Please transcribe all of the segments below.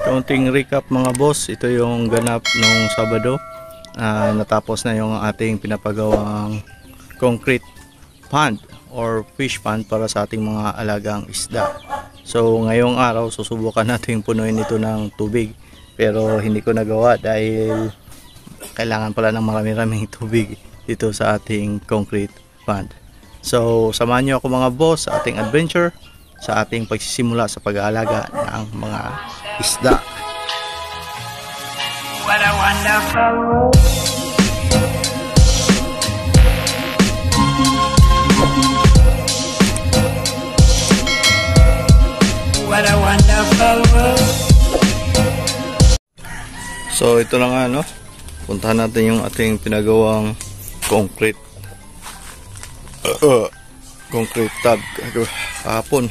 Kaunting recap mga boss, ito yung ganap nung Sabado. Natapos na yung ating pinapagawang concrete pond or fish pond para sa ating mga alagang isda. So ngayong araw susubukan natin punuin ito ng tubig, pero hindi ko nagawa dahil kailangan pala ng marami-raming tubig dito sa ating concrete pond. So samahan nyo ako mga boss sa ating adventure, sa ating pagsisimula sa pag-aalaga ng mga isda. What a wonderful world. What a wonderful world. So ito na nga, no? Puntahan natin yung ating pinagawang concrete concrete tub kahapon.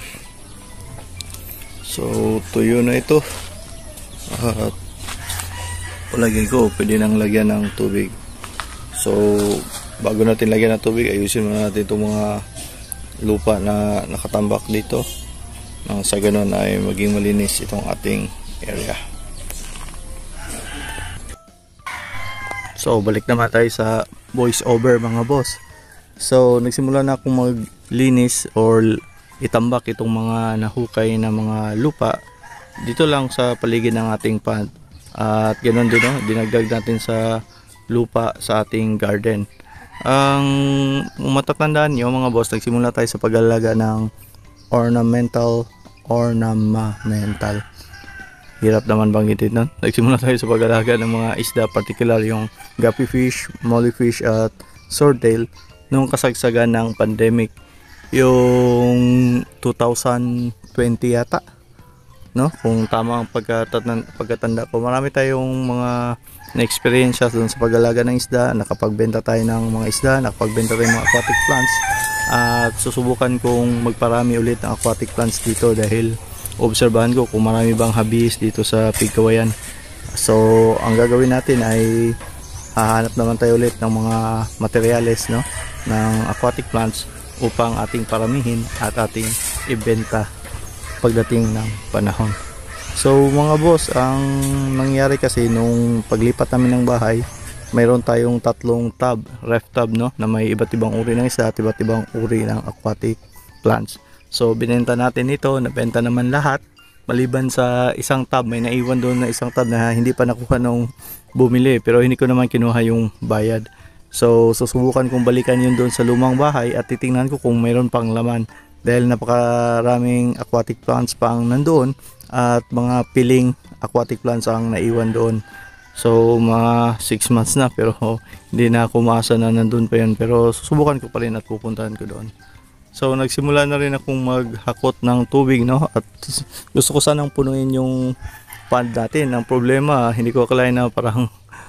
So tuyo na ito at palagay ko pwede nang lagyan ng tubig. So bago natin lagyan ng tubig, ayusin muna natin itong mga lupa na nakatambak dito nang sa ganun ay maging malinis itong ating area. So balik naman tayo sa voice over mga boss. So nagsimula na akong maglinis or itambak itong mga nahukay na mga lupa dito lang sa paligid ng ating pond, at ganoon din, no? Dinagdag natin sa lupa sa ating garden. Ang matatandaan nyo mga boss, nagsimula tayo sa pag-alaga ng ornamental, hirap naman banggitin nun. Nagsimula tayo sa pag-alaga ng mga isda, particular yung guppy fish, mollyfish at swordtail nung kasagsagan ng pandemic yung 2020 yata, no? Kung tama ang pagkatanda ko. Marami tayong mga na-experience doon sa pag-alaga ng isda. Nakapagbenta tayo ng mga isda, nakapagbenta tayo ng mga aquatic plants, at susubukan kong magparami ulit ng aquatic plants dito dahil obserbahan ko kung marami bang habis dito sa Pigkawayan. So ang gagawin natin ay hahanap naman tayo ulit ng mga materyales, no, ng aquatic plants upang ating paramihin at ating ibenta pagdating ng panahon. So mga boss, ang nangyari kasi nung paglipat namin ng bahay, mayroon tayong tatlong tub, ref tub, no, na may iba't ibang uri ng isda at iba't ibang uri ng aquatic plants. So binenta natin ito, nabenta naman lahat maliban sa isang tub. May naiwan doon na isang tub na hindi pa nakuha nung bumili, pero hindi ko naman kinuha yung bayad. So susubukan kong balikan yun doon sa lumang bahay at titingnan ko kung mayroon pang laman, dahil napakaraming aquatic plants pang nandoon at mga piling aquatic plants ang naiwan doon. So mga 6 months na, pero hindi na ako maasa na nandun pa yun, pero susubukan ko pa rin at pupuntahan ko doon. So nagsimula na rin akong maghakot ng tubig, no, at gusto ko sanang punuin yung pond natin. Ang problema, hindi ko akalain na parang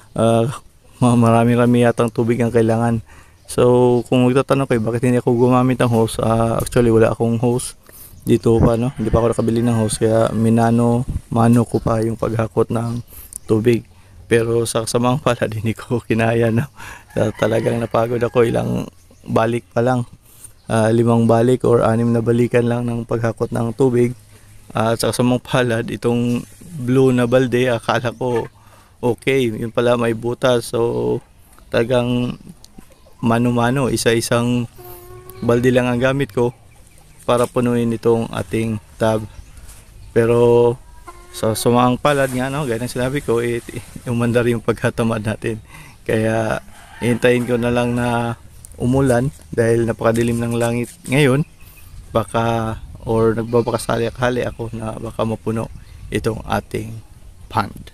marami-rami yatang tubig ang kailangan. So kung magtatanong kayo bakit hindi ako gumamit ng hose, actually wala akong hose dito pa, no? Hindi pa ako nakabili ng hose, kaya mano ko pa yung paghakot ng tubig. Pero sa kasamang palad hindi ko kinaya, no? Talagang napagod ako. Ilang balik pa lang, 5 balik or 6 na balikan lang ng paghakot ng tubig. At sa kasamang palad, itong blue na balde, akala ko okay, yun pala may butas. So talagang mano-mano, isa-isang balde lang ang gamit ko para punuin itong ating tub. Pero sa sumang palad nga, no, gaya ng sinabi ko, umandar yung pagkatamad natin. Kaya hintayin ko na lang na umulan dahil napakadilim ng langit ngayon. Baka or nagbabakasali-akali ako na baka mapuno itong ating pond.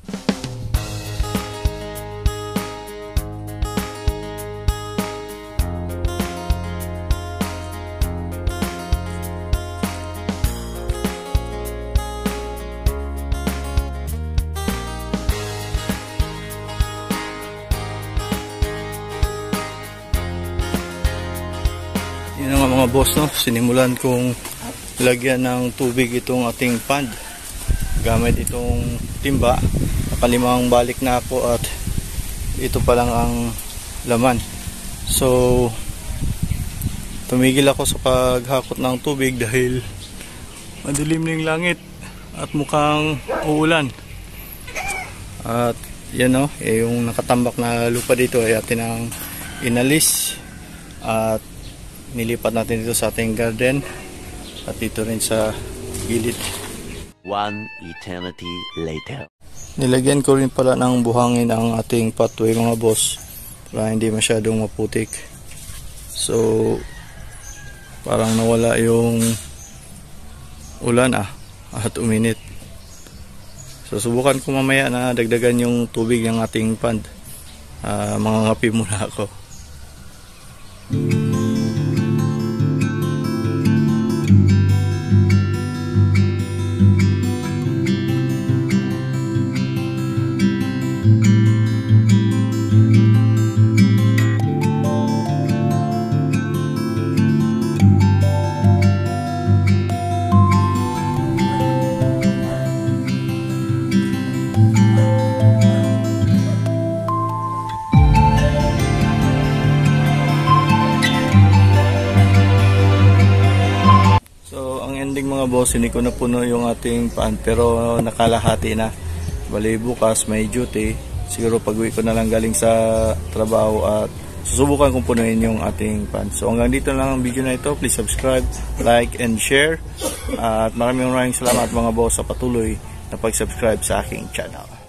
Yun nga mga boss, no, sinimulan kong lagyan ng tubig itong ating pond gamit itong timba. Nakalimang balik na ako at ito pa lang ang laman. So tumigil ako sa paghakot ng tubig dahil madilim na yung langit. at mukhang uulan. At yan o, yung nakatambak na lupa dito ay atin ang inalis at nilipat natin dito sa ating garden at dito rin sa gilid. One eternity later. Nilagyan ko rin pala ng buhangin ang ating pathway mga boss para hindi masyadong maputik. So parang nawala yung ulan at uminit. So subukan ko mamaya na dagdagan yung tubig ng ating pond. Mangangapi muna ako. Mga boss, hindi ko na puno yung ating pan pero nakalahati na. Bali bukas may duty, siguro pag-uwi ko na lang galing sa trabaho at susubukan kong punuin yung ating pan. So hanggang dito lang ang video na ito. Please subscribe, like and share at maraming salamat mga boss sa patuloy na pag-subscribe sa aking channel.